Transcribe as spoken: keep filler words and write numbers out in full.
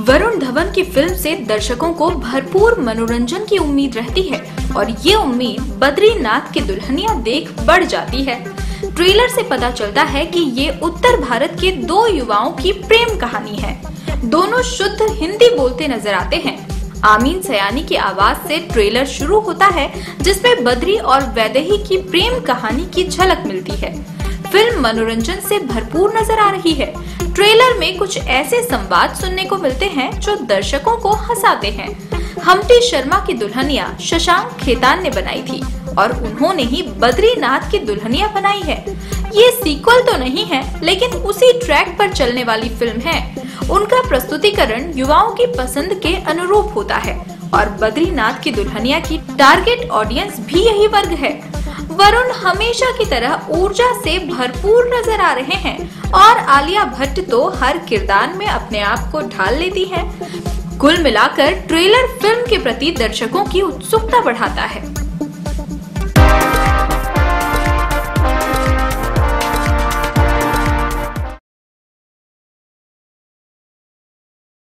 वरुण धवन की फिल्म से दर्शकों को भरपूर मनोरंजन की उम्मीद रहती है और ये उम्मीद बद्रीनाथ की दुल्हनिया देख बढ़ जाती है। ट्रेलर से पता चलता है कि ये उत्तर भारत के दो युवाओं की प्रेम कहानी है। दोनों शुद्ध हिंदी बोलते नजर आते हैं। आमीन सयानी की आवाज से ट्रेलर शुरू होता है, जिसमें बद्री और वैदेही की प्रेम कहानी की झलक मिलती है। फिल्म मनोरंजन से भरपूर नजर आ रही है। ट्रेलर में कुछ ऐसे संवाद सुनने को मिलते हैं जो दर्शकों को हंसाते हैं। हम्टी शर्मा की दुल्हनिया शशांक खेतान ने बनाई थी और उन्होंने ही बद्रीनाथ की दुल्हनिया बनाई है। ये सीक्वल तो नहीं है, लेकिन उसी ट्रैक पर चलने वाली फिल्म है। उनका प्रस्तुतिकरण युवाओं की पसंद के अनुरूप होता है और बद्रीनाथ की दुल्हनिया की टारगेट ऑडियंस भी यही वर्ग है। वरुण हमेशा की तरह ऊर्जा से भरपूर नजर आ रहे हैं और आलिया भट्ट तो हर किरदार में अपने आप को ढाल लेती है। कुल मिलाकर ट्रेलर फिल्म के प्रति दर्शकों की उत्सुकता बढ़ाता है।